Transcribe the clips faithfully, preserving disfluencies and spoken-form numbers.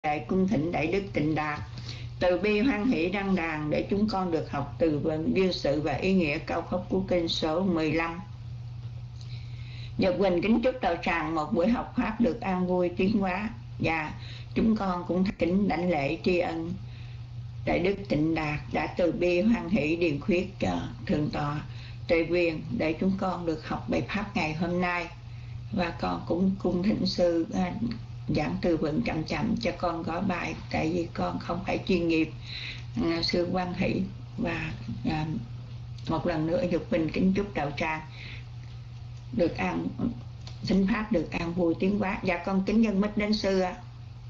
Đại cung thỉnh Đại Đức Tịnh Đạt từ bi hoan hỷ đăng đàn để chúng con được học từ vựng dư sự và ý nghĩa câu Pháp Cú Kinh số mười lăm. Nhật Quỳnh kính chúc đạo tràng một buổi học pháp được an vui tiến hóa, và chúng con cũng kính đảnh lễ tri ân Đại Đức Tịnh Đạt đã từ bi hoan hỷ điền khuyết cho thượng tọa Tề Quyền để chúng con được học bài pháp ngày hôm nay, và con cũng cung thỉnh sư giảng từ vựng chậm chậm cho con gõ bài, tại vì con không phải chuyên nghiệp. À, sư hoan hỷ và à, một lần nữa Nhật Quỳnh kính chúc đạo tràng được an sinh pháp được an vui tiến hóa. Dạ con kính nhân mít đến sư ạ.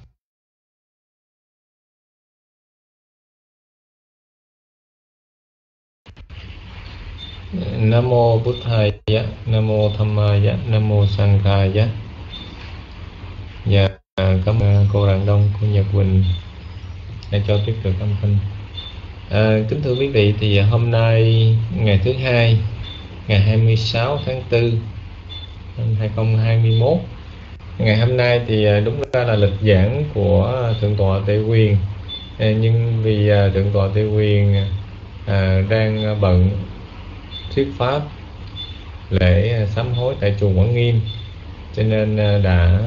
Nam mô Buddhaya, Nam mô Dhammaya, Nam mô Sanghaya. Dạ, cảm ơn cô Rạng Đông, cô Nhật Quỳnh đã cho tiếp được âm thanh. À, kính thưa quý vị, thì hôm nay ngày thứ hai, ngày hai mươi sáu tháng tư năm hai nghìn không trăm hai mươi mốt. Ngày hôm nay thì đúng ra là lịch giảng của thượng tọa Tề Quyền, à, nhưng vì thượng tọa Tề Quyền à, đang bận thuyết pháp lễ sám hối tại chùa Quảng Nghiêm, cho nên đã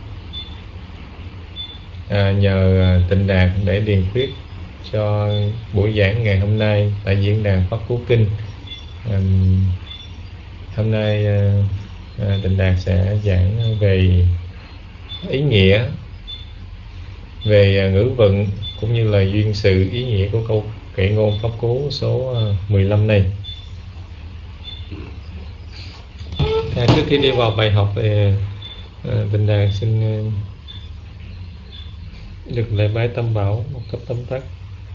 à, nhờ Tịnh Đạt để điền khuyết cho buổi giảng ngày hôm nay tại diễn đàn Pháp Cú Kinh. à, Hôm nay à, Tịnh Đạt sẽ giảng về ý nghĩa, về ngữ vựng cũng như là duyên sự ý nghĩa của câu kệ ngôn Pháp Cú số mười lăm này. À, trước khi đi vào bài học thì à, Tịnh Đạt xin à, được lễ bái Tam Bảo một cấp tóm tắt.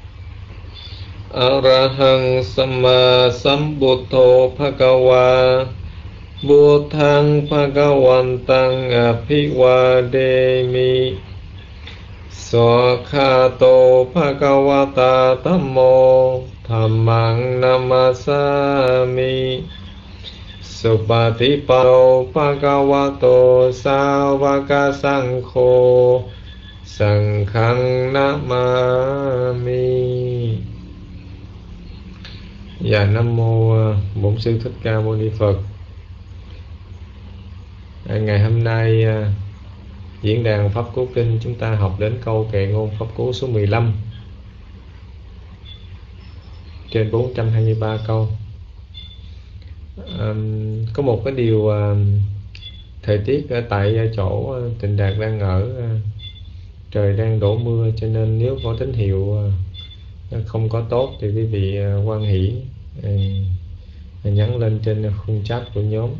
Arahang Samma Sambuddho Bhagava Buddhang Bhagavantang Abhivademi Swakhato Bhagavata Dhammo Dhammang Namasami Supatipano Bhagavato Savaka Sankho Sankhang Namami. Dạ, Nam mô Bổn Sư Thích Ca Mâu Ni Phật. À, ngày hôm nay à, diễn đàn Pháp Cú Kinh chúng ta học đến câu kệ ngôn Pháp Cú số mười lăm trên bốn trăm hai mươi ba câu. À, có một cái điều à, thời tiết ở tại chỗ à, Tịnh Đạt đang ở, à, trời đang đổ mưa, cho nên nếu có tín hiệu à, không có tốt thì quý vị à, hoan hỷ à, nhắn lên trên khung chat của nhóm.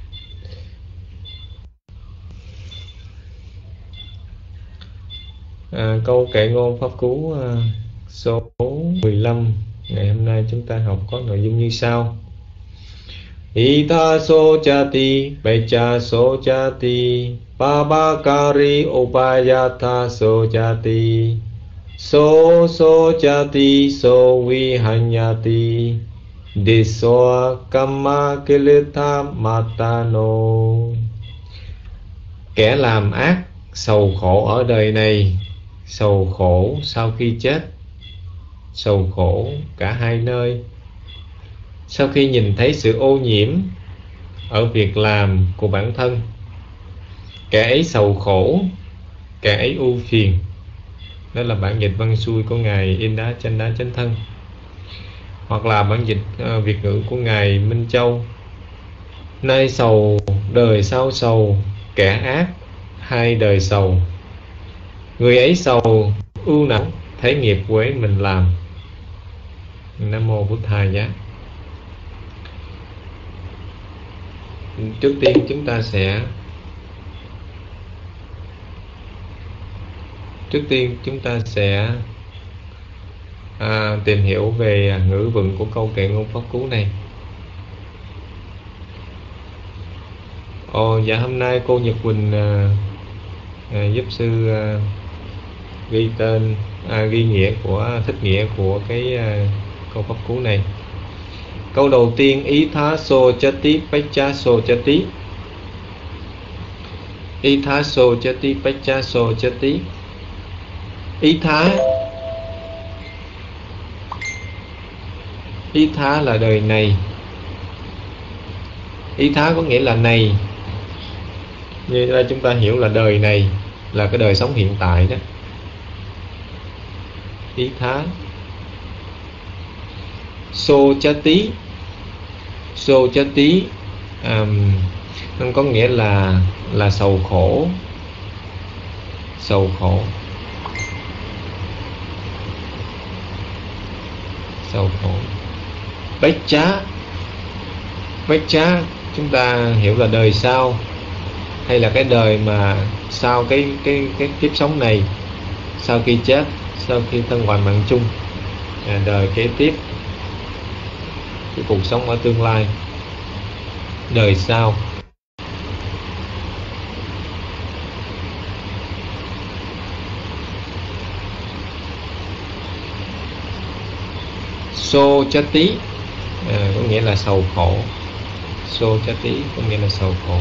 À, câu kệ ngôn Pháp Cú à, số mười lăm ngày hôm nay chúng ta học có nội dung như sau. Ita so chati pecha so chati Pabakari upayata so chati So so chati so vihanyati Diso kamma kilitha matano. Kẻ làm ác sầu khổ ở đời này, sầu khổ sau khi chết, sầu khổ cả hai nơi. Sau khi nhìn thấy sự ô nhiễm ở việc làm của bản thân, kẻ ấy sầu khổ, kẻ ấy ưu phiền. Đó là bản dịch văn xuôi của Ngài In Đá Chánh Đá Chánh Thân, hoặc là bản dịch uh, Việt ngữ của Ngài Minh Châu. Nay sầu, đời sau sầu, kẻ ác hai đời sầu. Người ấy sầu, ưu não, thấy nghiệp quế mình làm. Nam mô Buddhaya. Trước tiên chúng ta sẽ Trước tiên chúng ta sẽ à, tìm hiểu về ngữ vựng của câu kệ ngôn Pháp Cú này. Ồ, dạ hôm nay cô Nhật Quỳnh à, à, giúp sư à, ghi tên, à, ghi nghĩa của thích nghĩa của cái à, câu Pháp Cú này. Câu đầu tiên, Itha so chati pecha so chati. Itha so chati pecha so chati. Ý thá. Ý thá là đời này. Ý thá có nghĩa là này, như ra chúng ta hiểu là đời này là cái đời sống hiện tại đó. Ý thá. Sô chá tí. Sô chá tí um, nó có nghĩa là là sầu khổ. Sầu khổ. Sầu khổ. Bách chá. Bách chá chúng ta hiểu là đời sau, hay là cái đời mà sau cái cái cái kiếp sống này, sau khi chết, sau khi thân hoại mạng chung, à, đời kế tiếp, cái cuộc sống ở tương lai, đời sau. Sô chá tí, à, có nghĩa là sầu khổ. Sô chá tí có nghĩa là sầu khổ.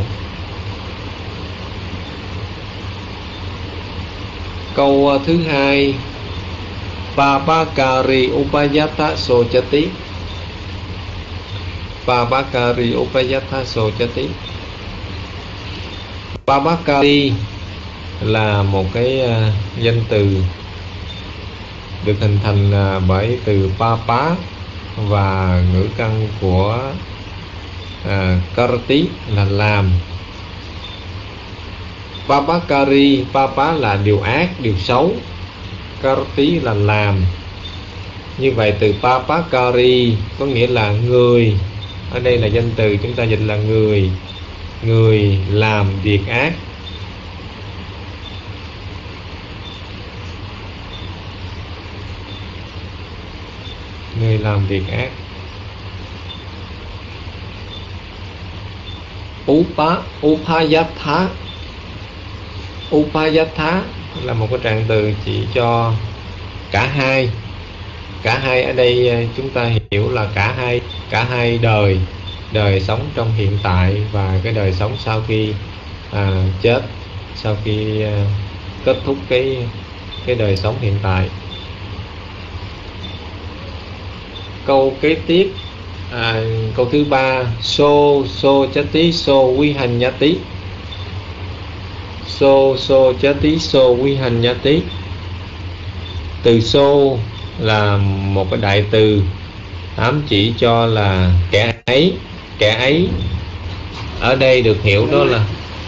Câu thứ hai, Papakari upayata so chati. Papakari upayata so chati. Papakari là một cái uh, danh từ được hình thành uh, bởi từ papa và ngữ căn của uh, karati là làm. Papakari, papa là điều ác, điều xấu, karati là làm. Như vậy từ papakari có nghĩa là người. Ở đây là danh từ chúng ta dịch là người. Người làm việc ác. Người làm việc ác. Upa, upayatha. Upayatha là một cái trạng từ chỉ cho cả hai. Cả hai ở đây chúng ta hiểu là cả hai, cả hai đời, đời sống trong hiện tại và cái đời sống sau khi à, chết, sau khi à, kết thúc cái cái đời sống hiện tại. Câu kế tiếp, à, câu thứ ba, so so chati so vihanyati. So so chati so vihanyati. Từ so là một cái đại từ ám chỉ cho là kẻ ấy. Kẻ ấy ở đây được hiểu đó là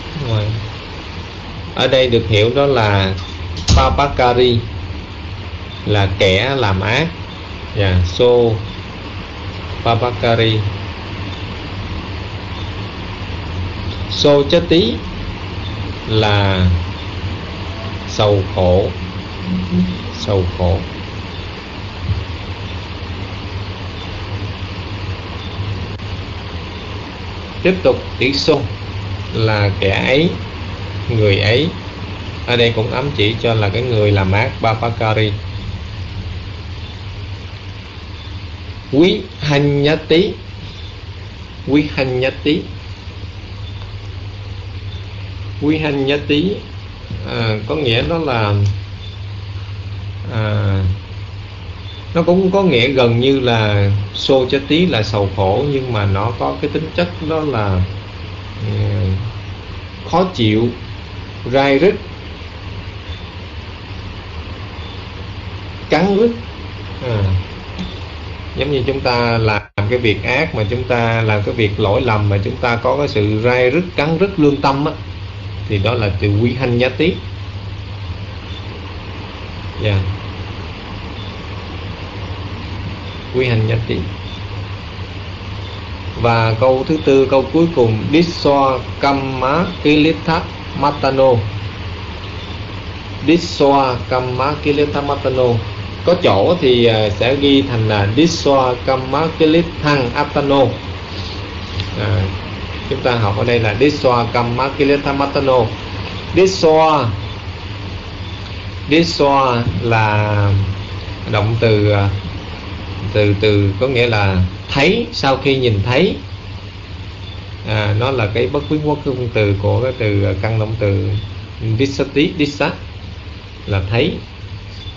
ở đây được hiểu đó là papakari, là kẻ làm ác. Yeah, so papakari. So chati là sầu khổ. Sầu khổ. Tiếp tục chữ so là kẻ ấy, người ấy. Ở đây cũng ám chỉ cho là cái người làm ác, papakari. Vihanyati. Vihanyati. Vihanyati à, có nghĩa đó là à, nó cũng có nghĩa gần như là so chati là sầu khổ, nhưng mà nó có cái tính chất đó là uh, khó chịu, rai rứt, cắn rứt. à, Giống như chúng ta làm cái việc ác, mà chúng ta làm cái việc lỗi lầm mà chúng ta có cái sự rai rứt, cắn rứt lương tâm á, thì đó là từ vihanyati. Yeah. Vihanyati. Và câu thứ tư, câu cuối cùng, Diswa kamma kilitha matano. Diswa kamma kilitha matano. Có chỗ thì sẽ ghi thành là Diswa kamma kilithang atano. à, Chúng ta học ở đây là Diswa kamma kilitha matano. Diswa Diswa là động từ từ từ có nghĩa là thấy, sau khi nhìn thấy. à, Nó là cái bất biến quốc khung từ của cái từ căn động từ Dissati, Dissa là thấy.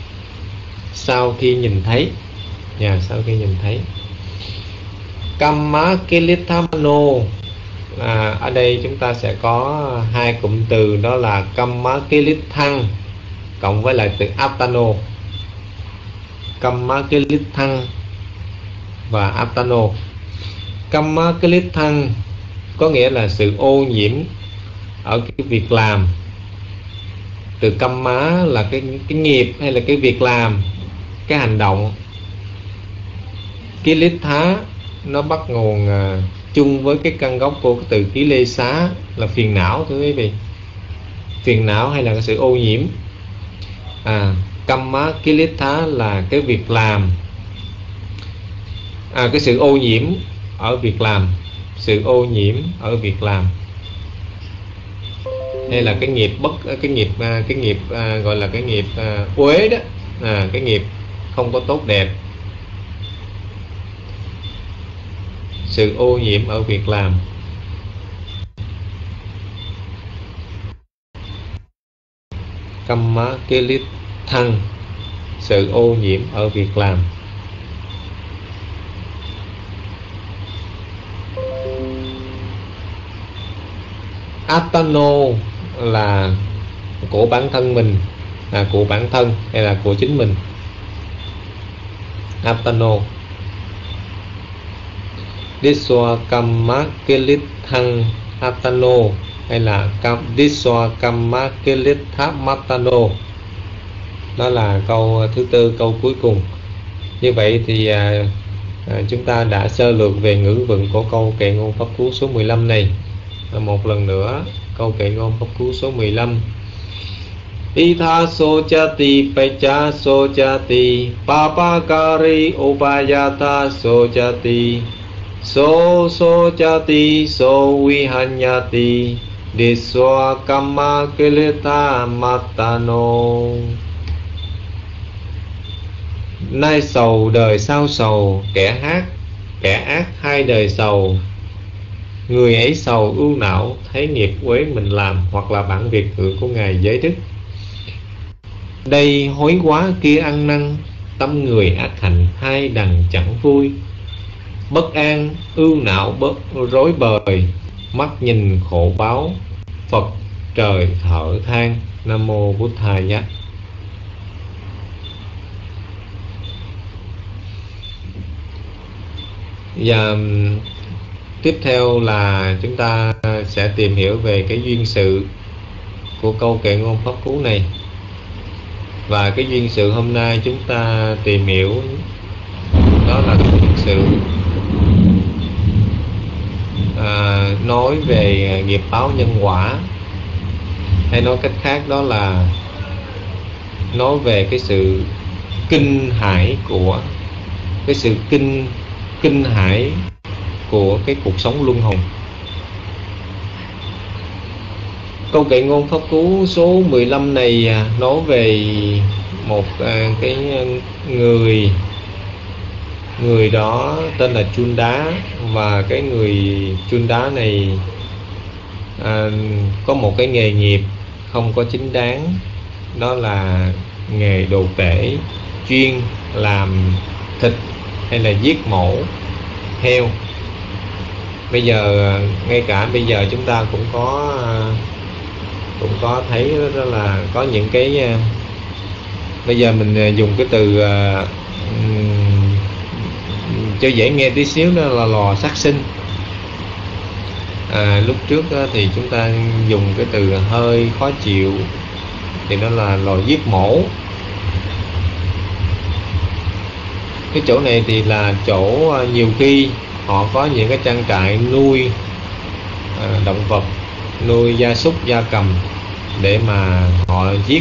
sau khi nhìn thấy. Nhà sau khi nhìn thấy. Kamma Kilithamano, à, ở đây chúng ta sẽ có hai cụm từ, đó là Kamma Kilithang cộng với lại từ Atano. Kamma Kilithang và Atano. Kamma Kilithang có nghĩa là sự ô nhiễm ở cái việc làm. Từ Kamma là cái, cái nghiệp hay là cái việc làm, cái hành động. Kilitha nó bắt nguồn uh, chung với cái căn gốc của cái từ ký lê xá là phiền não, thưa quý vị. Phiền não hay là cái sự ô nhiễm. à, Kamma Kilitha là cái việc làm, à, cái sự ô nhiễm ở việc làm. Sự ô nhiễm ở việc làm hay là cái nghiệp bất cái nghiệp cái nghiệp à, gọi là cái nghiệp à, uế đó, à, cái nghiệp không có tốt đẹp. Sự ô nhiễm ở việc làm. Kamma Kilithang, sự ô nhiễm ở việc làm. Atano là của bản thân mình, à, của bản thân hay là của chính mình. Atano. Diswa Kamma Kilithang Atano hay là Diswa Kamma Kilithamatano. Đó là câu thứ tư, câu cuối cùng. Như vậy thì à, à, chúng ta đã sơ lược về ngữ vựng của câu kệ ngôn pháp cú số mười lăm này. À, một lần nữa, câu kệ ngôn pháp cú số mười lăm. Itha sochati pecha sochati papakari upayata sochati so sochati so vihanyati diswa kamma kilitha matano. Nay sầu đời sau sầu, kẻ hát kẻ ác hai đời sầu. Người ấy sầu ưu não, thấy nghiệp uế mình làm, hoặc là bản Việt ngữ của Ngài Giới Đức. Đây hối quá kia ăn năn, tâm người ác hạnh hai đằng chẳng vui. Bất an, ưu não, bất rối bời, mắt nhìn khổ báo, Phật trời thở than. Nam mô Bụt Thaya. Và tiếp theo là chúng ta sẽ tìm hiểu về cái duyên sự của câu kệ ngôn pháp cú này. Và cái duyên sự hôm nay chúng ta tìm hiểu đó là cái duyên sự à, nói về nghiệp báo nhân quả, hay nói cách khác đó là nói về cái sự kinh hãi của cái sự kinh kinh hãi của cái cuộc sống luân hồi. Câu kệ ngôn pháp cú số mười lăm này nói về một à, cái người người đó tên là Chunda, và cái người Chunda này à, có một cái nghề nghiệp không có chính đáng, đó là nghề đồ tể, chuyên làm thịt hay là giết mổ heo. Bây giờ ngay cả bây giờ chúng ta cũng có cũng có thấy đó là có những cái, bây giờ mình dùng cái từ um, cho dễ nghe tí xíu, đó là lò sát sinh. À, lúc trước thì chúng ta dùng cái từ hơi khó chịu thì đó là lò giết mổ. Cái chỗ này thì là chỗ nhiều khi họ có những cái trang trại nuôi à, động vật, nuôi gia súc gia cầm để mà họ giết,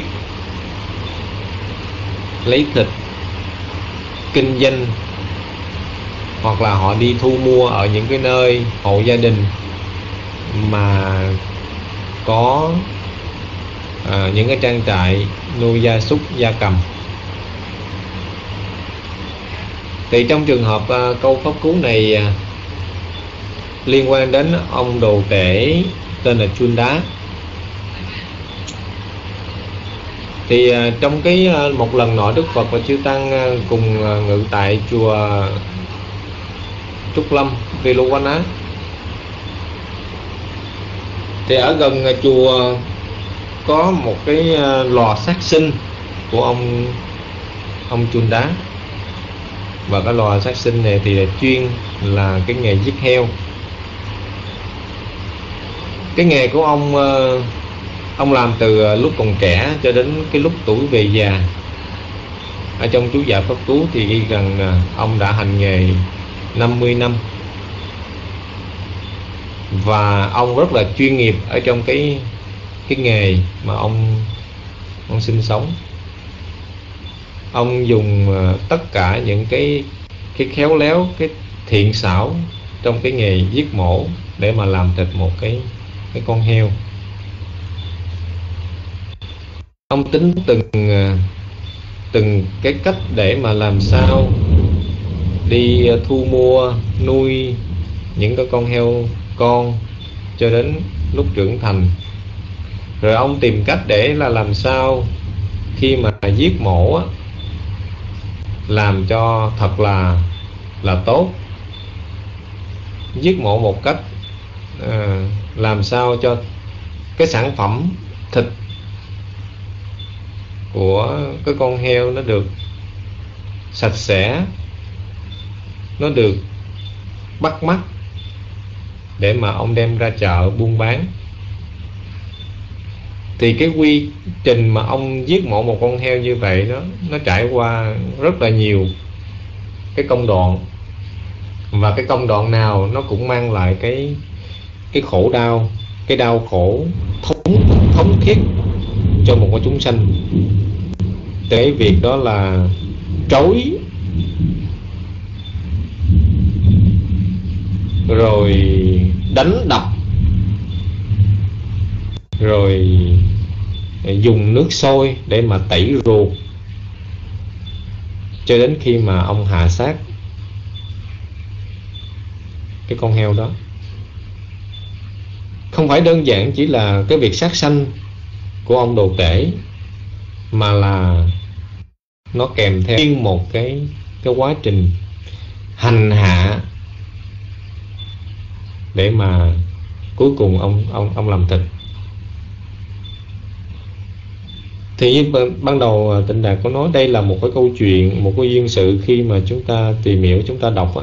lấy thịt kinh doanh, hoặc là họ đi thu mua ở những cái nơi hộ gia đình mà có à, những cái trang trại nuôi gia súc gia cầm. Thì trong trường hợp à, câu pháp cú này à, liên quan đến ông đồ tể tên là Chunda. Thì uh, trong cái uh, một lần nọ Đức Phật và chư tăng uh, cùng uh, ngự tại chùa Trúc Lâm, Veluvana. Thì ở gần uh, chùa có một cái uh, lò sát sinh của ông ông Chun Đá. Và cái lò sát sinh này thì chuyên là cái nghề giết heo. Cái nghề của ông uh, ông làm từ lúc còn trẻ cho đến cái lúc tuổi về già. Ở trong chú giải Pháp Cú thì ghi rằng uh, ông đã hành nghề năm mươi năm. Và ông rất là chuyên nghiệp ở trong cái cái nghề mà ông ông sinh sống. Ông dùng uh, tất cả những cái cái khéo léo, cái thiện xảo trong cái nghề giết mổ để mà làm thịt một cái cái con heo. Ông tính từng uh, từng cái cách để mà làm sao đi uh, thu mua nuôi những cái con heo con cho đến lúc trưởng thành. Rồi ông tìm cách để là làm sao khi mà giết mổ á, làm cho thật là là tốt. Giết mổ một cách à, làm sao cho cái sản phẩm thịt của cái con heo nó được sạch sẽ, nó được bắt mắt để mà ông đem ra chợ buôn bán. Thì cái quy trình mà ông giết mổ một con heo như vậy đó, nó trải qua rất là nhiều cái công đoạn. Và cái công đoạn nào nó cũng mang lại cái cái khổ đau, cái đau khổ thống thống thiết cho một con chúng sanh. Cái việc đó là trói, rồi đánh đập, rồi dùng nước sôi để mà tẩy ruột, cho đến khi mà ông hạ xác cái con heo đó. Không phải đơn giản chỉ là cái việc sát sanh của ông đồ tể, mà là nó kèm theo một cái cái quá trình hành hạ để mà cuối cùng ông ông ông làm thịt. Thì như ban đầu Tịnh Đạt có nói, đây là một cái câu chuyện, một cái duyên sự khi mà chúng ta tìm hiểu, chúng ta đọc á,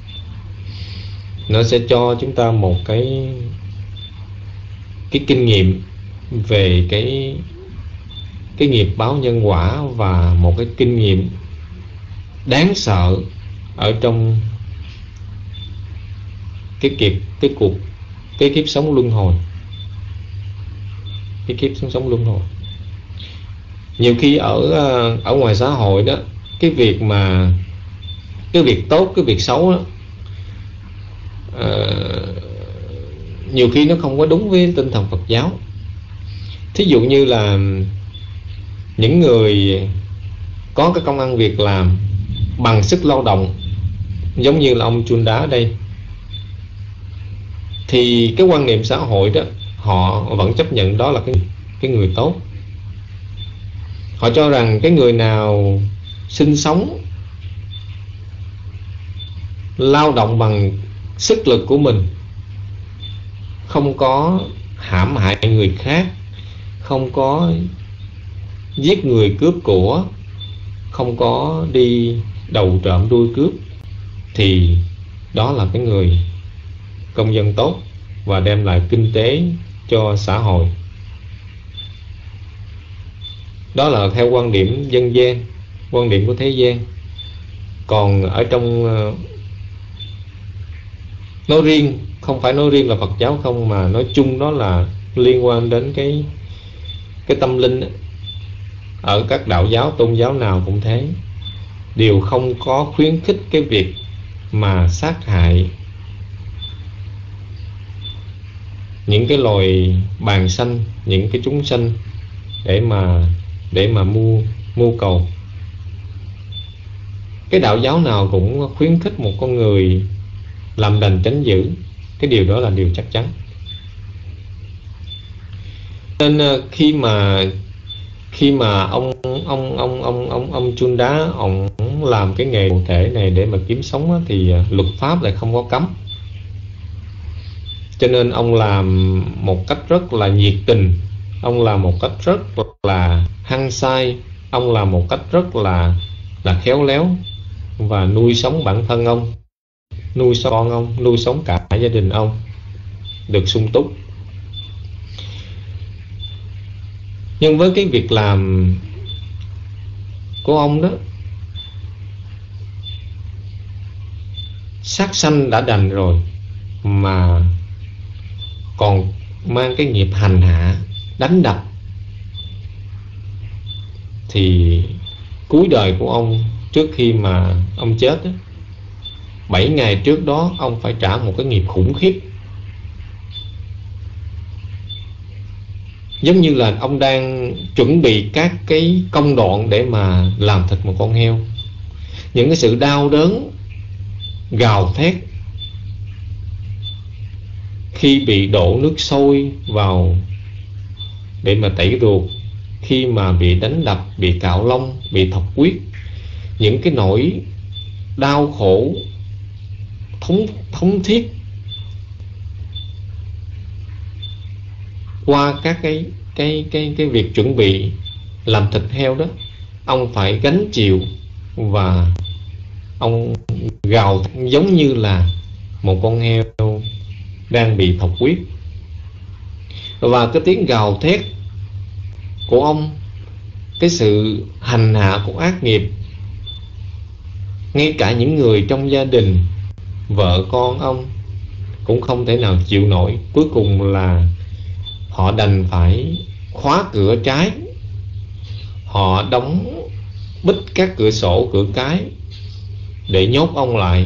nó sẽ cho chúng ta một cái cái kinh nghiệm về cái cái nghiệp báo nhân quả, và một cái kinh nghiệm đáng sợ ở trong cái kiếp cái cuộc cái kiếp sống luân hồi, cái kiếp sống sống luân hồi. Nhiều khi ở ở ngoài xã hội đó, cái việc mà cái việc tốt, cái việc xấu đó, à, nhiều khi nó không có đúng với tinh thần Phật giáo. Thí dụ như là những người có cái công ăn việc làm bằng sức lao động, giống như là ông Chun Đá đây, thì cái quan niệm xã hội đó, họ vẫn chấp nhận đó là cái, cái người tốt. Họ cho rằng cái người nào sinh sống, lao động bằng sức lực của mình, không có hãm hại người khác, không có giết người cướp của, không có đi đầu trộm đuôi cướp, thì đó là cái người công dân tốt và đem lại kinh tế cho xã hội. Đó là theo quan điểm dân gian, quan điểm của thế gian. Còn ở trong nói riêng, không phải nói riêng là Phật giáo không, mà nói chung đó là liên quan đến cái cái tâm linh. Ở các đạo giáo, tôn giáo nào cũng thế, đều không có khuyến khích cái việc mà sát hại những cái loài bàng sanh, những cái chúng sanh để mà để mà mua mưu cầu. Cái đạo giáo nào cũng khuyến khích một con người làm đành tránh dữ, cái điều đó là điều chắc chắn. Nên khi mà khi mà ông ông ông ông ông ông Chunda ông làm cái nghề cụ thể này để mà kiếm sống á, thì luật pháp lại không có cấm, cho nên ông làm một cách rất là nhiệt tình, ông làm một cách rất là hăng say, ông làm một cách rất là là khéo léo và nuôi sống bản thân ông, nuôi sống con ông, nuôi sống cả gia đình ông được sung túc. Nhưng với cái việc làm của ông đó, sát sanh đã đành rồi mà còn mang cái nghiệp hành hạ, đánh đập, thì cuối đời của ông trước khi mà ông chết đó, bảy ngày trước đó ông phải trả một cái nghiệp khủng khiếp. Giống như là ông đang chuẩn bị các cái công đoạn để mà làm thịt một con heo. Những cái sự đau đớn, gào thét khi bị đổ nước sôi vào để mà tẩy ruột, khi mà bị đánh đập, bị cạo lông, bị thọc huyết, những cái nỗi đau khổ thống thống thiết qua các cái cái cái cái việc chuẩn bị làm thịt heo đó, ông phải gánh chịu và ông gào giống như là một con heo đang bị thọc huyết. Và cái tiếng gào thét của ông, cái sự hành hạ của ác nghiệp, ngay cả những người trong gia đình, vợ con ông cũng không thể nào chịu nổi. Cuối cùng là họ đành phải khóa cửa trái, họ đóng bít các cửa sổ, cửa cái để nhốt ông lại.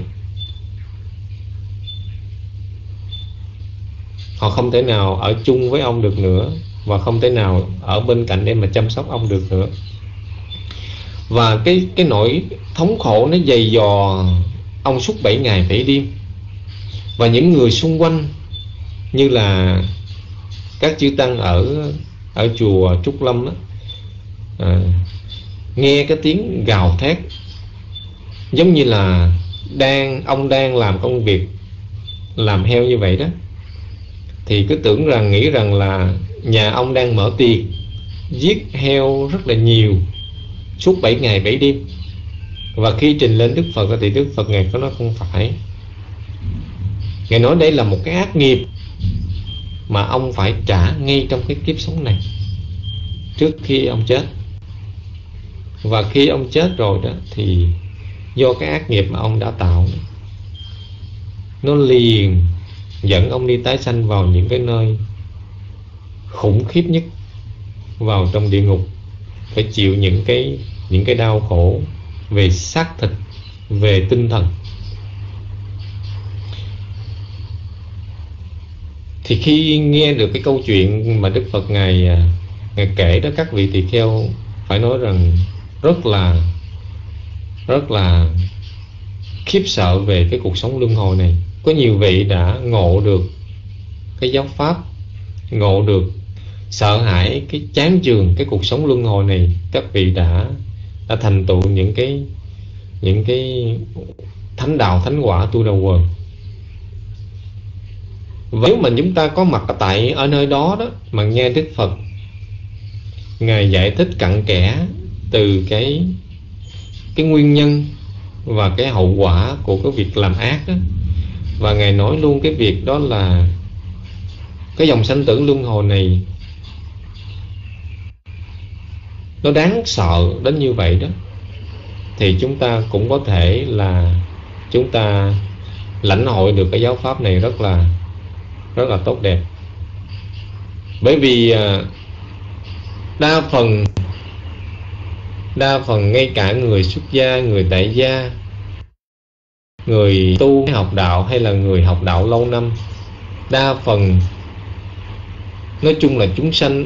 Họ không thể nào ở chung với ông được nữa, và không thể nào ở bên cạnh để mà chăm sóc ông được nữa. Và cái cái nỗi thống khổ nó dày dò ông suốt bảy ngày bảy đêm. Và những người xung quanh như là các chư tăng ở ở chùa Trúc Lâm đó, à, nghe cái tiếng gào thét giống như là đang ông đang làm công việc làm heo như vậy đó, thì cứ tưởng rằng nghĩ rằng là nhà ông đang mở tiệc giết heo rất là nhiều suốt bảy ngày bảy đêm. Và khi trình lên Đức Phật thì Đức Phật Ngài có nói không phải. Ngài nói đây là một cái ác nghiệp mà ông phải trả ngay trong cái kiếp sống này trước khi ông chết. Và khi ông chết rồi đó thì do cái ác nghiệp mà ông đã tạo, nó liền dẫn ông đi tái sanh vào những cái nơi khủng khiếp nhất, vào trong địa ngục, phải chịu những cái những cái đau khổ về xác thịt, về tinh thần. Thì khi nghe được cái câu chuyện mà Đức Phật Ngài, Ngài kể đó, các vị tỳ kheo phải nói rằng rất là rất là khiếp sợ về cái cuộc sống luân hồi này. Có nhiều vị đã ngộ được cái giáo pháp, ngộ được sợ hãi cái chán chường cái cuộc sống luân hồi này. Các vị đã đã thành tựu những cái những cái thánh đạo, thánh quả tu đầu quần. Nếu mà chúng ta có mặt tại ở nơi đó đó mà nghe Đức Phật Ngài giải thích cặn kẽ từ cái cái nguyên nhân và cái hậu quả của cái việc làm ác đó, và Ngài nói luôn cái việc đó là cái dòng sanh tử luân hồi này nó đáng sợ đến như vậy đó, thì chúng ta cũng có thể là chúng ta lãnh hội được cái giáo pháp này rất là rất là tốt đẹp. Bởi vì đa phần đa phần ngay cả người xuất gia, người tại gia, người tu học đạo hay là người học đạo lâu năm, đa phần nói chung là chúng sanh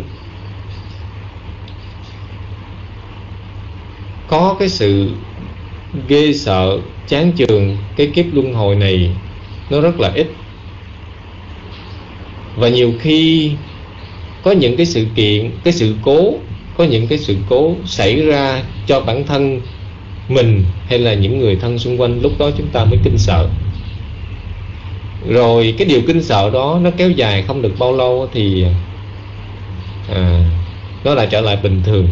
có cái sự ghê sợ, chán chường cái kiếp luân hồi này nó rất là ít. Và nhiều khi có những cái sự kiện, cái sự cố có những cái sự cố xảy ra cho bản thân mình hay là những người thân xung quanh, lúc đó chúng ta mới kinh sợ. Rồi cái điều kinh sợ đó nó kéo dài không được bao lâu thì à, nó lại trở lại bình thường.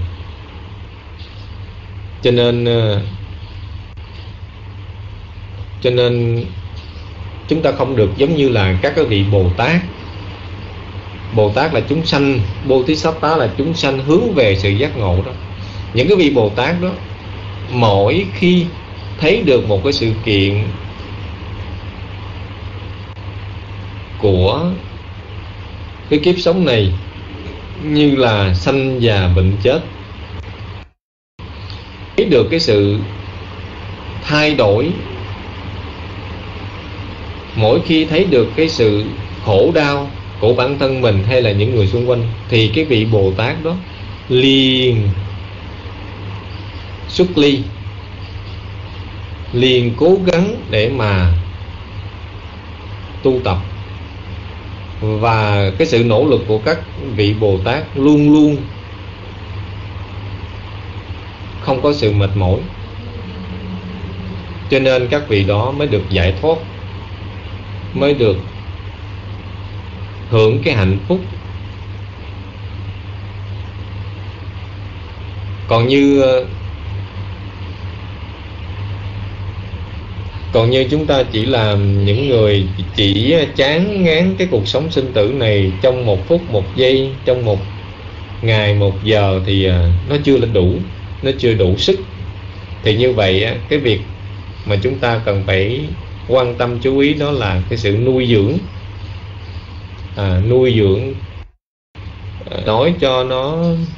Cho nên Cho nên chúng ta không được giống như là các cái vị Bồ Tát. Bồ Tát là chúng sanh, Bodhisattva là chúng sanh hướng về sự giác ngộ đó. Những cái vị Bồ Tát đó, mỗi khi thấy được một cái sự kiện của cái kiếp sống này như là sanh già bệnh chết, thấy được cái sự thay đổi, mỗi khi thấy được cái sự khổ đau của bản thân mình hay là những người xung quanh, thì cái vị Bồ Tát đó liền xuất ly, liền cố gắng để mà tu tập. Và cái sự nỗ lực của các vị Bồ Tát luôn luôn không có sự mệt mỏi, cho nên các vị đó mới được giải thoát, mới được hưởng cái hạnh phúc. Còn như Còn như chúng ta chỉ là những người chỉ chán ngán cái cuộc sống sinh tử này trong một phút, một giây, trong một ngày, một giờ, thì nó chưa là đủ, nó chưa đủ sức. Thì như vậy cái việc mà chúng ta cần phải quan tâm chú ý đó là cái sự nuôi dưỡng. à, Nuôi dưỡng, nói cho nó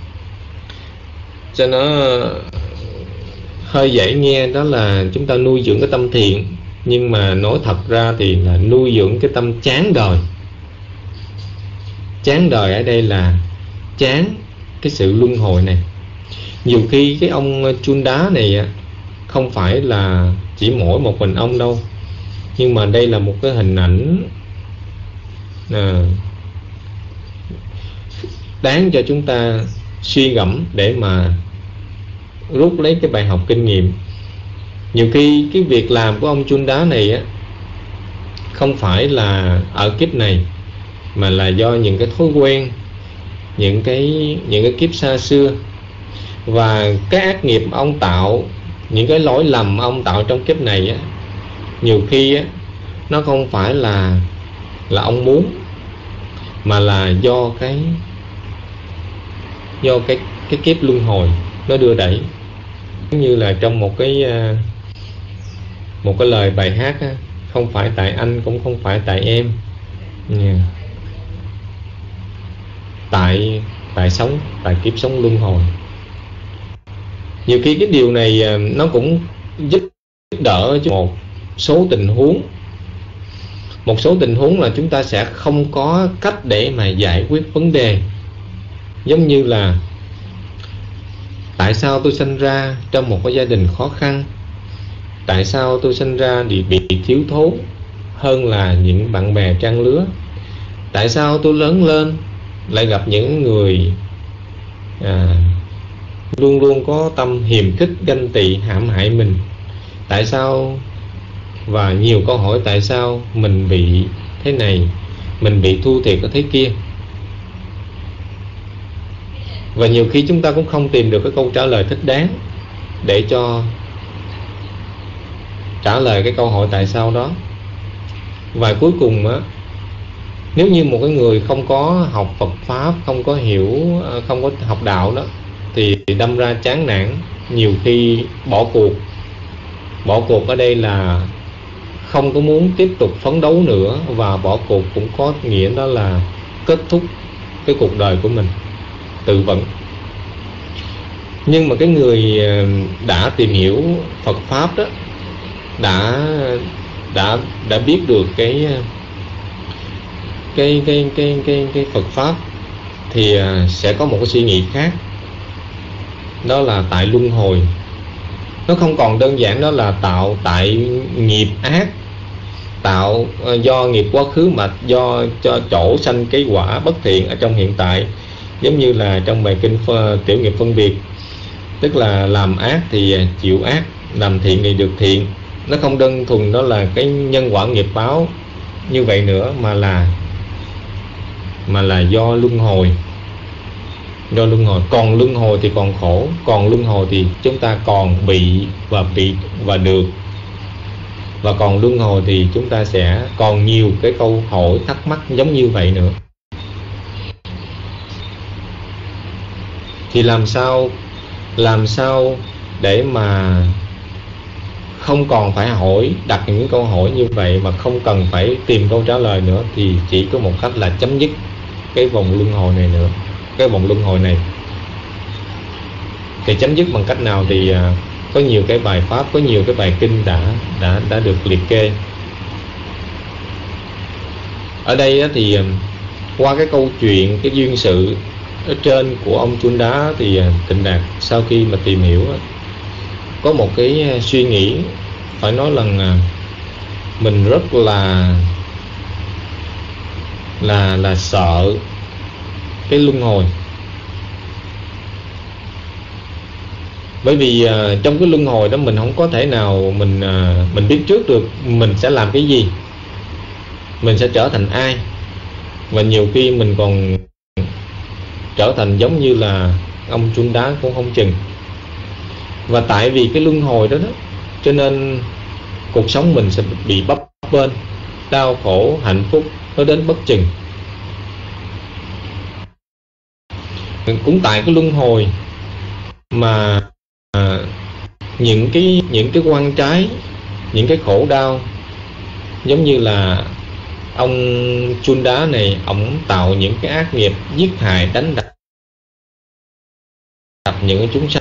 cho nó hơi dễ nghe, đó là chúng ta nuôi dưỡng cái tâm thiện. Nhưng mà nói thật ra thì là nuôi dưỡng cái tâm chán đời. Chán đời ở đây là chán cái sự luân hồi này. Nhiều khi cái ông chun đá này không phải là chỉ mỗi một mình ông đâu, nhưng mà đây là một cái hình ảnh à, đáng cho chúng ta suy ngẫm để mà rút lấy cái bài học kinh nghiệm. Nhiều khi cái việc làm của ông chun đá này á, không phải là ở kiếp này, mà là do những cái thói quen, những cái những cái kiếp xa xưa, và cái ác nghiệp ông tạo, những cái lỗi lầm ông tạo trong kiếp này á, nhiều khi á, nó không phải là là ông muốn, mà là do cái do cái cái kiếp luân hồi nó đưa đẩy. Như là trong một cái một cái lời bài hát á, không phải tại anh cũng không phải tại em, yeah. tại tại sống tại kiếp sống luân hồi. Nhiều khi cái điều này nó cũng giúp đỡ cho một số tình huống. Một số tình huống là chúng ta sẽ không có cách để mà giải quyết vấn đề. Giống như là tại sao tôi sinh ra trong một cái gia đình khó khăn? Tại sao tôi sinh ra thì bị thiếu thốn hơn là những bạn bè trang lứa? Tại sao tôi lớn lên lại gặp những người à, luôn luôn có tâm hiềm khích, ganh tị, hãm hại mình? Tại sao? Và nhiều câu hỏi tại sao mình bị thế này, mình bị thua thiệt ở thế kia. Và nhiều khi chúng ta cũng không tìm được cái câu trả lời thích đáng để cho trả lời cái câu hỏi tại sao đó. Và cuối cùng á, nếu như một cái người không có học Phật Pháp, không có hiểu, không có học đạo đó, thì đâm ra chán nản, nhiều khi bỏ cuộc. Bỏ cuộc ở đây là không có muốn tiếp tục phấn đấu nữa, và bỏ cuộc cũng có nghĩa đó là kết thúc cái cuộc đời của mình, tự vận. Nhưng mà cái người đã tìm hiểu Phật Pháp đó, đã đã đã biết được cái cái cái cái cái, cái Phật Pháp, thì sẽ có một cái suy nghĩ khác, đó là tại luân hồi. Nó không còn đơn giản đó là tạo tại nghiệp ác, tạo do nghiệp quá khứ, mà do cho chỗ sanh cái quả bất thiện ở trong hiện tại. Giống như là trong bài kinh Tiểu Nghiệp Phân Biệt, tức là làm ác thì chịu ác, làm thiện thì được thiện. Nó không đơn thuần đó là cái nhân quả nghiệp báo như vậy nữa, mà là mà là do luân hồi. Do luân hồi, còn luân hồi thì còn khổ, còn luân hồi thì chúng ta còn bị và bị và được, và còn luân hồi thì chúng ta sẽ còn nhiều cái câu hỏi thắc mắc giống như vậy nữa. Thì làm sao làm sao để mà không còn phải hỏi, đặt những câu hỏi như vậy mà không cần phải tìm câu trả lời nữa, thì chỉ có một cách là chấm dứt cái vòng luân hồi này nữa, cái vòng luân hồi này. Thì chấm dứt bằng cách nào thì à, có nhiều cái bài pháp, có nhiều cái bài kinh đã đã đã được liệt kê. Ở đây á, thì qua cái câu chuyện, cái duyên sự ở trên của ông Chun Đá, thì Tịnh Đạt sau khi mà tìm hiểu có một cái suy nghĩ, phải nói rằng mình rất là là là sợ cái luân hồi. Bởi vì uh, trong cái luân hồi đó mình không có thể nào mình uh, mình biết trước được mình sẽ làm cái gì, mình sẽ trở thành ai, và nhiều khi mình còn trở thành giống như là ông Chun Đá cũng không chừng. Và tại vì cái luân hồi đó đó, cho nên cuộc sống mình sẽ bị bấp bênh, đau khổ, hạnh phúc nó đến bất chừng. Cũng tại cái luân hồi mà à, những cái những cái quan trái, những cái khổ đau, giống như là ông Chun Đá này, ông tạo những cái ác nghiệp giết hại, đánh đập đập những cái chúng sanh,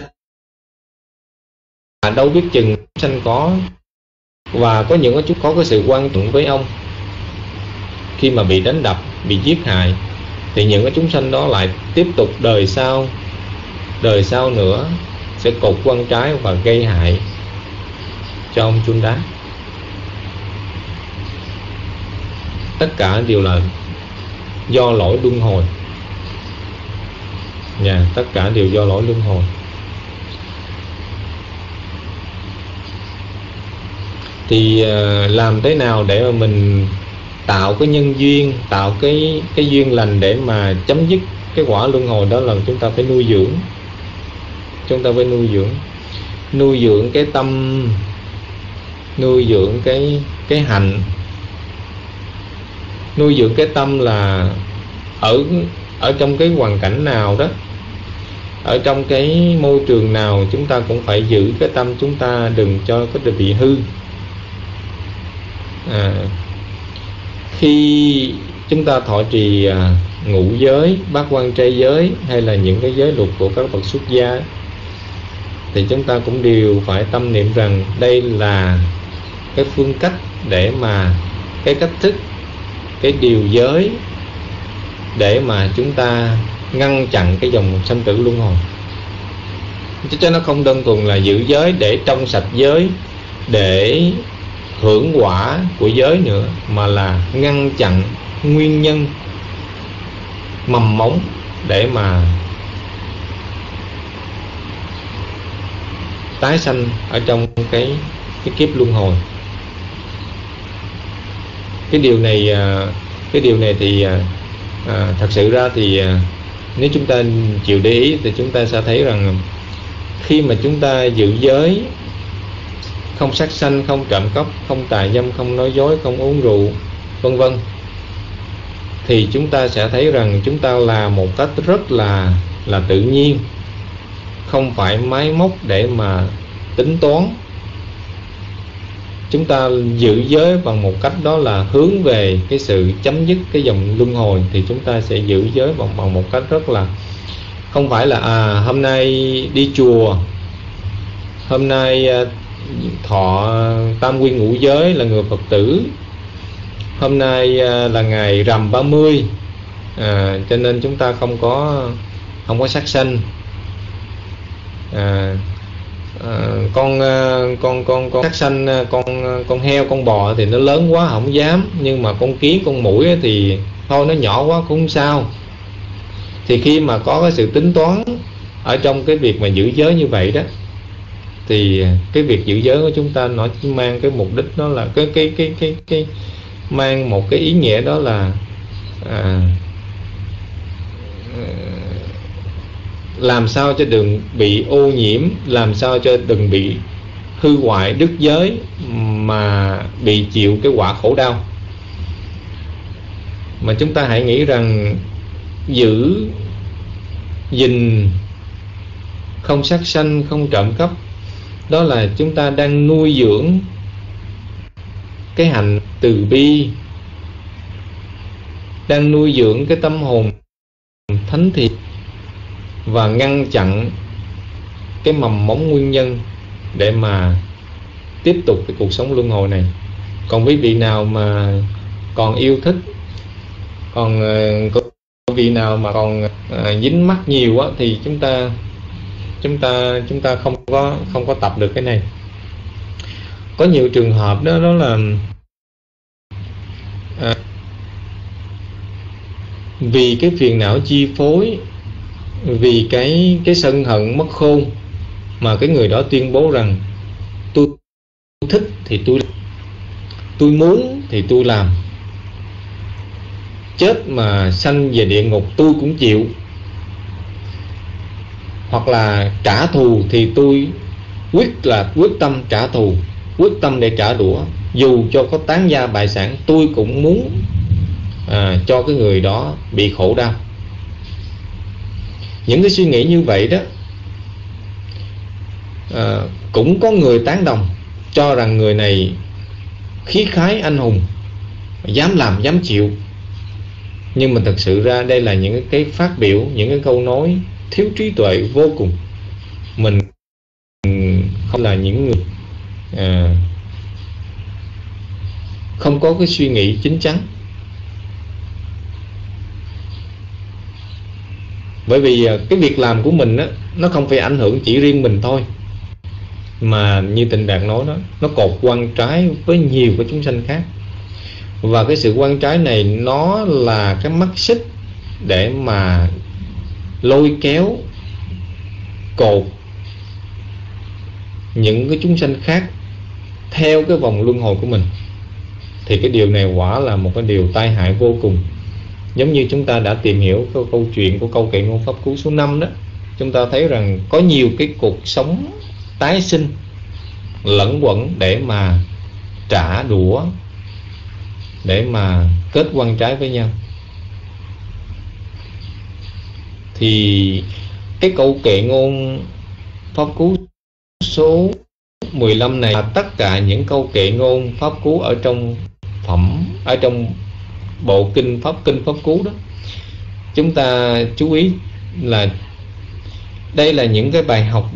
à, đâu biết chừng sanh có, và có những cái chúng có cái sự quan trọng với ông. Khi mà bị đánh đập, bị giết hại, thì những cái chúng sanh đó lại tiếp tục đời sau, đời sau nữa sẽ cột quan trái và gây hại cho ông Chun Đá. Tất cả đều là do lỗi luân hồi. Yeah, tất cả đều do lỗi luân hồi. Thì uh, làm thế nào để mà mình tạo cái nhân duyên, tạo cái cái duyên lành để mà chấm dứt cái quả luân hồi đó, là chúng ta phải nuôi dưỡng. Chúng ta phải nuôi dưỡng, nuôi dưỡng cái tâm, nuôi dưỡng cái cái hạnh. Nuôi dưỡng cái tâm là ở ở trong cái hoàn cảnh nào đó, ở trong cái môi trường nào, chúng ta cũng phải giữ cái tâm chúng ta đừng cho có bị hư. À, khi chúng ta thọ trì à, ngũ giới, bát quan trai giới, hay là những cái giới luật của các bậc xuất gia, thì chúng ta cũng đều phải tâm niệm rằng đây là cái phương cách để mà, cái cách thức, cái điều giới để mà chúng ta ngăn chặn cái dòng sanh tử luân hồi. Chứ cho nó không đơn thuần là giữ giới để trong sạch giới, để hưởng quả của giới nữa, mà là ngăn chặn nguyên nhân, mầm móng để mà tái sanh ở trong cái, cái kiếp luân hồi. Cái điều này Cái điều này thì à, thật sự ra thì à, nếu chúng ta chịu để ý thì chúng ta sẽ thấy rằng khi mà chúng ta giữ giới, không sát sanh, không trộm cắp, không tà dâm, không nói dối, không uống rượu, vân vân, thì chúng ta sẽ thấy rằng chúng ta làm một cách rất là là tự nhiên, không phải máy móc để mà tính toán. Chúng ta giữ giới bằng một cách đó là hướng về cái sự chấm dứt cái dòng luân hồi, thì chúng ta sẽ giữ giới bằng, bằng một cách rất là, không phải là à hôm nay đi chùa, hôm nay thọ tam quy ngũ giới là người Phật tử, hôm nay là ngày rằm ba mươi, à, cho nên chúng ta không có không có sát sanh. À, à, con con con con sát sanh con con heo, con bò thì nó lớn quá không dám, nhưng mà con kiến, con muỗi thì thôi nó nhỏ quá cũng không sao. Thì khi mà có cái sự tính toán ở trong cái việc mà giữ giới như vậy đó, thì cái việc giữ giới của chúng ta nó chỉ mang cái mục đích đó là cái cái cái cái cái mang một cái ý nghĩa đó là à, làm sao cho đừng bị ô nhiễm, làm sao cho đừng bị hư hoại đức giới mà bị chịu cái quả khổ đau. Mà chúng ta hãy nghĩ rằng giữ gìn không sát sanh, không trộm cắp, đó là chúng ta đang nuôi dưỡng cái hạnh từ bi, đang nuôi dưỡng cái tâm hồn thánh thiện và ngăn chặn cái mầm mống nguyên nhân để mà tiếp tục cái cuộc sống luân hồi này. Còn quý vị nào mà còn yêu thích, còn có vị nào mà còn uh, dính mắc nhiều á, thì chúng ta chúng ta chúng ta không có không có tập được cái này. Có nhiều trường hợp đó đó là uh, vì cái phiền não chi phối, vì cái cái sân hận mất khôn, mà cái người đó tuyên bố rằng tôi thích thì tôi tôi muốn thì tôi làm, chết mà sanh về địa ngục tôi cũng chịu, hoặc là trả thù thì tôi quyết là quyết tâm trả thù, quyết tâm để trả đũa, dù cho có tán gia bại sản tôi cũng muốn à, cho cái người đó bị khổ đau. Những cái suy nghĩ như vậy đó à, cũng có người tán đồng, cho rằng người này khí khái anh hùng, dám làm dám chịu. Nhưng mà thật sự ra đây là những cái phát biểu, những cái câu nói thiếu trí tuệ vô cùng. Mình không là những người à, không có cái suy nghĩ chín chắn. Bởi vì cái việc làm của mình á, nó không phải ảnh hưởng chỉ riêng mình thôi, mà như Tịnh Đạt nói đó, nó cột quan trái với nhiều cái chúng sanh khác. Và cái sự quan trái này nó là cái mắt xích để mà lôi kéo, cột những cái chúng sanh khác theo cái vòng luân hồi của mình. Thì cái điều này quả là một cái điều tai hại vô cùng. Giống như chúng ta đã tìm hiểu câu, câu chuyện của câu kệ ngôn pháp cú số năm đó, chúng ta thấy rằng có nhiều cái cuộc sống tái sinh lẫn quẩn để mà trả đũa, để mà kết quan trái với nhau. Thì cái câu kệ ngôn pháp cú số mười lăm này là tất cả những câu kệ ngôn pháp cú ở trong phẩm, ở trong bộ kinh pháp kinh pháp cú đó. Chúng ta chú ý là đây là những cái bài học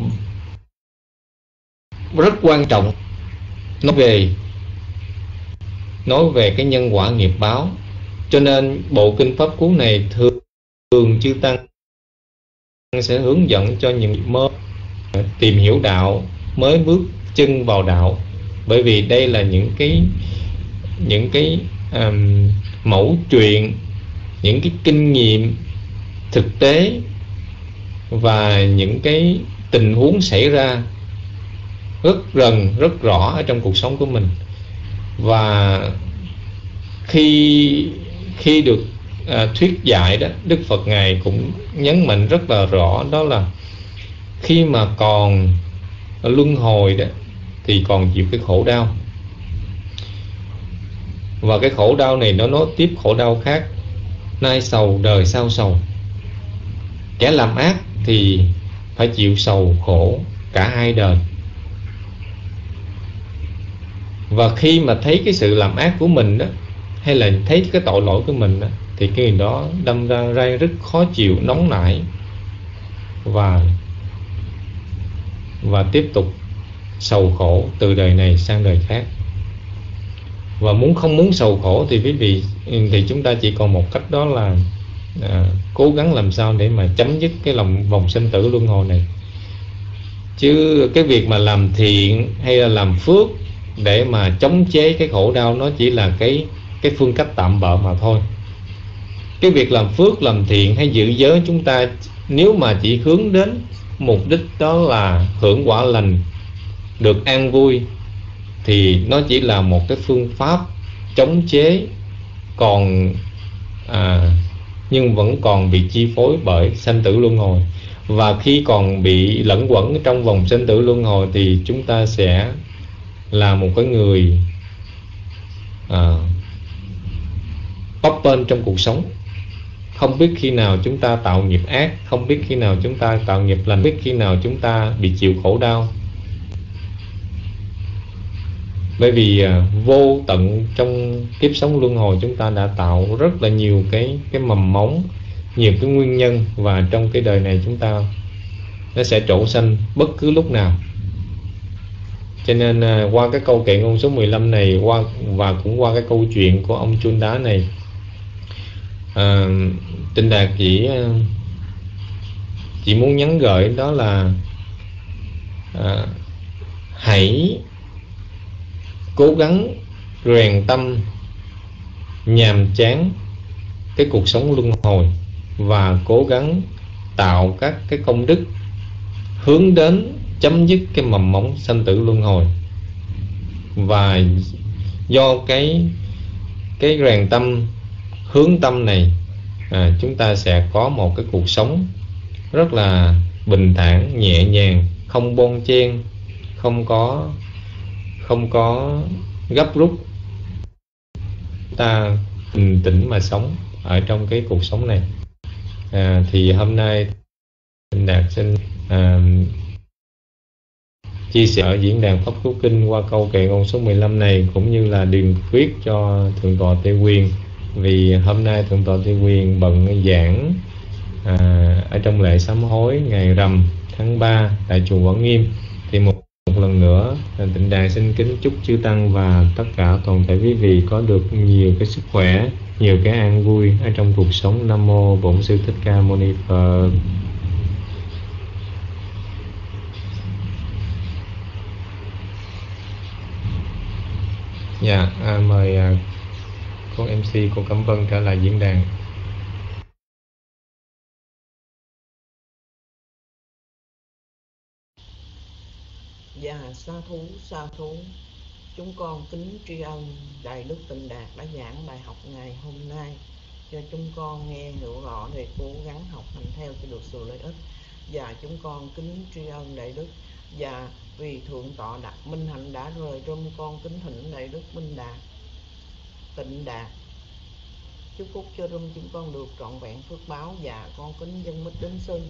rất quan trọng, nói về nói về cái nhân quả nghiệp báo. Cho nên bộ kinh pháp cú này thường thường chư tăng sẽ hướng dẫn cho những mới tìm hiểu đạo, mới bước chân vào đạo. Bởi vì đây là những cái những cái um, mẫu chuyện, những cái kinh nghiệm thực tế và những cái tình huống xảy ra rất rần, rất rõ ở trong cuộc sống của mình. Và khi khi được à, thuyết dạy đó, Đức Phật Ngài cũng nhấn mạnh rất là rõ, đó là khi mà còn luân hồi đó thì còn chịu cái khổ đau. Và cái khổ đau này nó nối tiếp khổ đau khác, nay sầu đời sau sầu. Kẻ làm ác thì phải chịu sầu khổ cả hai đời. Và khi mà thấy cái sự làm ác của mình đó, hay là thấy cái tội lỗi của mình đó, thì cái người đó đâm ra rai rất khó chịu, nóng nảy và và tiếp tục sầu khổ từ đời này sang đời khác. Và muốn không muốn sầu khổ thì quý vị thì chúng ta chỉ còn một cách, đó là à, cố gắng làm sao để mà chấm dứt cái lòng vòng sinh tử luân hồi này. Chứ cái việc mà làm thiện hay là làm phước để mà chống chế cái khổ đau, nó chỉ là cái cái phương cách tạm bợ mà thôi. cái việc làm phước, làm thiện hay giữ giới, chúng ta nếu mà chỉ hướng đến mục đích đó là hưởng quả lành, được an vui, thì nó chỉ là một cái phương pháp chống chế, còn à, nhưng vẫn còn bị chi phối bởi sanh tử luân hồi. Và khi còn bị lẫn quẩn trong vòng sanh tử luân hồi thì chúng ta sẽ là một cái người à, bấp bênh trong cuộc sống. Không biết khi nào chúng ta tạo nghiệp ác, không biết khi nào chúng ta tạo nghiệp lành, biết khi nào chúng ta bị chịu khổ đau. Bởi vì à, vô tận trong kiếp sống luân hồi chúng ta đã tạo rất là nhiều cái cái mầm móng, nhiều cái nguyên nhân, và trong cái đời này chúng ta nó sẽ trổ sanh bất cứ lúc nào. Cho nên à, qua cái câu kệ ngôn số mười lăm này, qua và cũng qua cái câu chuyện của ông Chun Đá này, à, Tịnh Đạt chỉ chỉ muốn nhắn gửi đó là à, hãy cố gắng rèn tâm nhàm chán cái cuộc sống luân hồi, và cố gắng tạo các cái công đức hướng đến chấm dứt cái mầm móng sanh tử luân hồi. Và do cái cái rèn tâm, hướng tâm này, à, chúng ta sẽ có một cái cuộc sống rất là bình thản, nhẹ nhàng, không bon chen, không có không có gấp rút. Ta bình tĩnh mà sống ở trong cái cuộc sống này. À, thì hôm nay Tịnh Đạt xin à, chia sẻ ở diễn đàn Pháp Cú Kinh qua câu kệ ngôn số mười lăm này, cũng như là điền quyết cho Thượng tọa Tây Quyền. Vì hôm nay Thượng tọa Tây Quyền bận giảng à, ở trong lễ sám hối ngày rằm tháng ba tại chùa Quảng Nghiêm, thì một, một lần nữa Tịnh Đạt xin kính chúc chư tăng và tất cả toàn thể quý vị có được nhiều cái sức khỏe, nhiều cái an vui ở trong cuộc sống. Nam mô Bổn Sư Thích Ca Mâu Ni Phật. Dạ, à, mời à, cô em xê, cô Cẩm Vân trở lại diễn đàn. Dạ, sa thú, sa thú. Chúng con kính tri ân Đại Đức Tịnh Đạt đã giảng bài học ngày hôm nay cho chúng con nghe hiểu rõ để cố gắng học hành theo cho được sự lợi ích. Và chúng con kính tri ân Đại Đức, và vì Thượng tọa Đạt Minh Hạnh đã rời, chúng con kính thỉnh Đại Đức Minh Đạt Tịnh Đạt chúc phúc cho rung chúng con được trọn vẹn phước báo. Và con kính dân mít đến sư.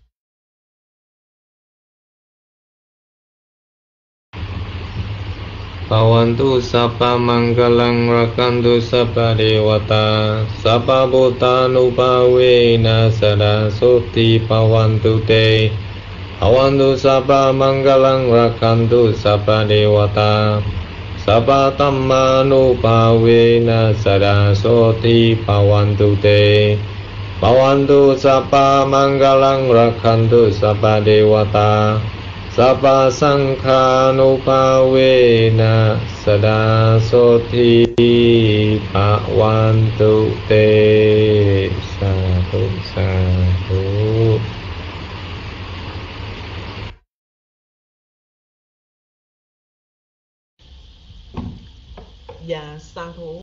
Bhavantu sabba mangalang rakantu sabba devata sabba bhutanupavena sada soti bhavantu te. Bhavantu sabba mangalang rakantu sabba devata sabba dhammanupavena sada soti bhavantu te. Bhavantu sabba mangalang rakantu sabba devata sabba sankhanupavena sada soti bhavantu te. Sa thu, sa thu. Và sa thú.